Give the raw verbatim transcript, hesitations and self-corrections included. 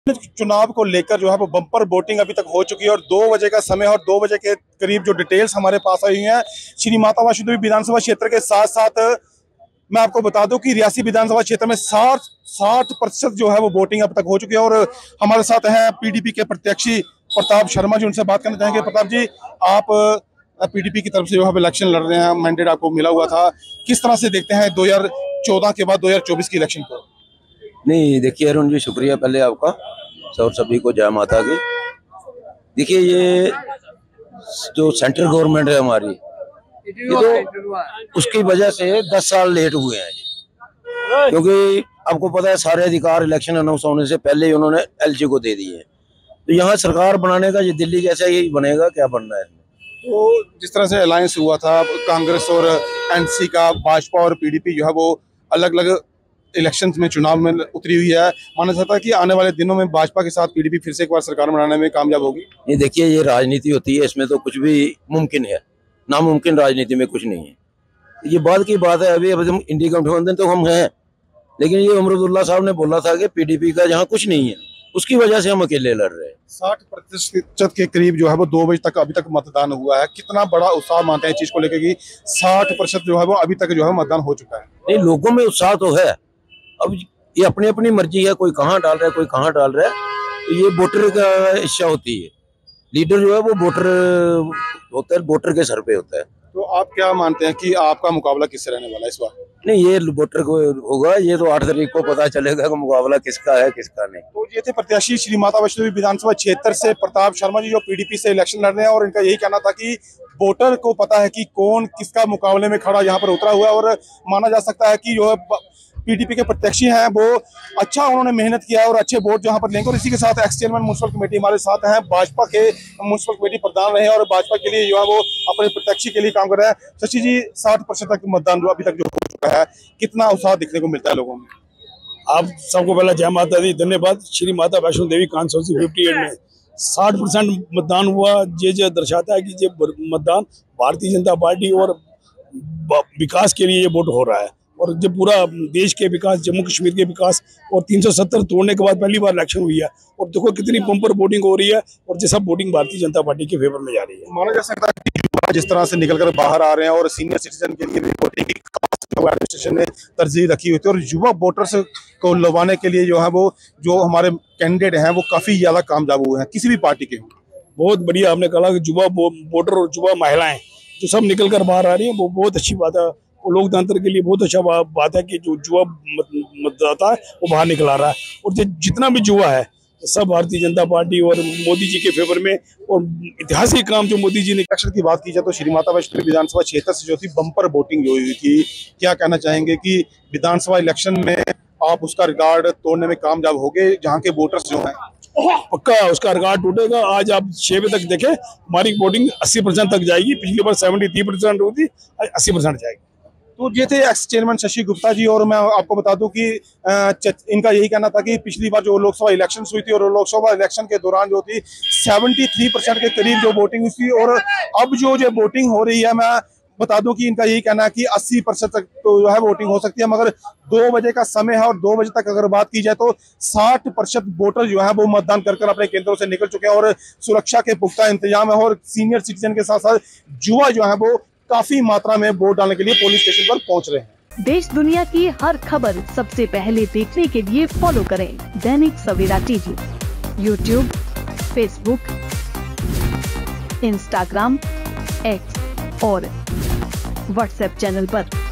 चुनाव को लेकर जो है वो बम्पर वोटिंग अभी तक हो चुकी है और दो बजे का समय और दो बजे के करीब जो डिटेल्स हमारे पास आई हुई हैं श्री माता वैष्णो देवी विधानसभा क्षेत्र के साथ साथ मैं आपको बता दूं कि रियासी विधानसभा क्षेत्र में साठ साठ प्रतिशत जो है वो वोटिंग अब तक हो चुकी है। और हमारे साथ हैं पीडीपी के प्रत्याशी प्रताप शर्मा जी, उनसे बात करना चाहेंगे। प्रताप जी, आप पीडीपी की तरफ से जो है इलेक्शन लड़ रहे हैं, मैंडेट आपको मिला हुआ था, किस तरह से देखते हैं दो हजार चौदह के बाद दो हजार चौबीस की इलेक्शन को? नहीं, देखिए अरुण जी, शुक्रिया पहले आपका और सभी को जय माता की। देखिए ये जो सेंट्रल गवर्नमेंट है हमारी, ये तो उसकी वजह से दस साल लेट हुए हैं जी, क्योंकि आपको पता है सारे अधिकार इलेक्शन अनाउंस होने से पहले ही उन्होंने एलजी को दे दिए हैं। तो यहाँ सरकार बनाने का ये दिल्ली जैसा यही बनेगा, क्या बनना है। तो जिस तरह से अलायंस हुआ था कांग्रेस और एनसी का, भाजपा और पीडीपी जो है वो अलग अलग इलेक्शंस में चुनाव में उतरी हुई है, माना जाता है कि आने वाले दिनों में भाजपा के साथ पीडीपी फिर से एक बार सरकार बनाने में कामयाब होगी। ये देखिए, ये राजनीति होती है, इसमें तो कुछ भी मुमकिन है, नामुमकिन राजनीति में कुछ नहीं है। ये बात की बात है, अभी अभी हम इंडिया गठबंधन तो हम हैं, लेकिन ये अमरुदुल्ला साहब ने बोला था कि पीडीपी का यहाँ कुछ नहीं है, उसकी वजह से हम अकेले लड़ रहे हैं। साठ प्रतिशत के करीब जो है वो दो बजे तक अभी तक मतदान हुआ है। कितना बड़ा उत्साह मानते हैं इस चीज को लेकर कि साठ प्रतिशत जो है वो अभी तक जो है मतदान हो चुका है? नहीं, लोगों में उत्साह तो है, अब ये अपनी अपनी मर्जी है, कोई कहाँ डाल रहा है कोई कहाँ डाल रहा है। तो ये वोटर का इच्छा होती है, लीडर जो है वो वोटर होता है, वोटर के सर पे होता है। तो आप क्या मानते हैं कि आपका मुकाबला किससे रहने वाला है इस बार? नहीं, ये वोटर को होगा, ये तो आठ तारीख को पता चलेगा कि मुकाबला किसका है किसका नहीं। तो ये थे प्रत्याशी श्री माता वैष्णो देवी विधानसभा क्षेत्र से प्रताप शर्मा जी, जो पीडीपी से इलेक्शन लड़ रहे हैं, और इनका यही कहना था कि वोटर को पता है कि कौन किसका मुकाबले में खड़ा यहाँ पर उतरा हुआ है। और माना जा सकता है कि जो है पीडीपी के प्रत्याशी हैं वो अच्छा उन्होंने मेहनत किया और अच्छे वोट जहां पर लेंगे। और इसी के साथ एक्स चेयरमैन म्युनिसिपल कमेटी हमारे साथ हैं, भाजपा के म्युनिसिपल कमेटी प्रधान रहे और भाजपा के लिए जो है वो अपने प्रत्याशी के लिए काम कर रहे हैं। शशि जी, साठ प्रतिशत तक मतदान अभी तक जो हो चुका है, कितना उत्साह दिखने को मिलता है लोगों में? आप सबको पहला जय माता दी, धन्यवाद। Shri Mata Vaishno Devi constituency fifty eight में साठ परसेंट मतदान हुआ, ये जो दर्शाता है कि ये मतदान भारतीय जनता पार्टी और विकास के लिए ये वोट हो रहा है। और जो पूरा देश के विकास, जम्मू कश्मीर के विकास, और तीन सौ सत्तर तोड़ने के बाद पहली बार इलेक्शन हुई है, और देखो कितनी बम्पर वोटिंग हो रही है, और ये सब वोटिंग भारतीय जनता पार्टी के फेवर में जा रही है। माना जा सकता है कि युवा जिस तरह से निकलकर बाहर आ रहे हैं और सीनियर सिटीजन के लिए भी वोटिंग की एडमिनिस्ट्रेशन ने तरजीह रखी हुई थी, और युवा वोटर्स को लुभाने के लिए जो है वो जो हमारे कैंडिडेट हैं वो काफी ज्यादा कामयाब हुए हैं, किसी भी पार्टी के हों। बहुत बढ़िया, आपने कहा कि युवा वोटर और युवा महिलाएं जो सब निकल कर बाहर आ रही है, वो बहुत अच्छी बात है। वो लोकतंत्र के लिए बहुत अच्छा बात है कि जो युवा मतदाता है वो बाहर निकल आ रहा है। और जो जितना भी युवा है सब भारतीय जनता पार्टी और मोदी जी के फेवर में, और ऐतिहासिक काम जो मोदी जी ने। इलेक्शन की बात की जाए तो श्री माता वैष्णो विधानसभा क्षेत्र से जो थी बम्पर वोटिंग जो हुई थी, क्या कहना चाहेंगे कि विधानसभा इलेक्शन में आप उसका रिकॉर्ड तोड़ने में कामयाब हो गए, जहाँ के वोटर्स जो हैं? पक्का उसका रिकॉर्ड टूटेगा। आज आप छह बजे तक देखें, हमारी वोटिंग अस्सी परसेंट तक जाएगी। पिछली बार सेवेंटी थ्री परसेंट हुई थी, अस्सी परसेंट जाएगी। तो ये थे एक्स चेयरमैन शशि गुप्ता जी, और मैं आपको बता दूं कि इनका यही कहना था कि पिछली बार जो लोकसभा इलेक्शन हुई थी और लोकसभा इलेक्शन के दौरान जो थी तिहत्तर परसेंट के करीब जो वोटिंग हुई थी, और अब जो जो वोटिंग हो रही है, मैं बता दूं कि इनका यही कहना है कि अस्सी परसेंट तक तो जो है वोटिंग हो सकती है, मगर दो बजे का समय है और दो बजे तक अगर बात की जाए तो साठ प्रतिशत वोटर जो है वो मतदान कर कर अपने केंद्रों से निकल चुके हैं, और सुरक्षा के पुख्ता इंतजाम है, और सीनियर सिटीजन के साथ साथ युवा जो है वो काफी मात्रा में वोट डालने के लिए पोलिंग स्टेशन पर पहुंच रहे हैं। देश दुनिया की हर खबर सबसे पहले देखने के लिए फॉलो करें Dainik Savera TV, YouTube, Facebook, Instagram, X और व्हाट्सएप चैनल पर।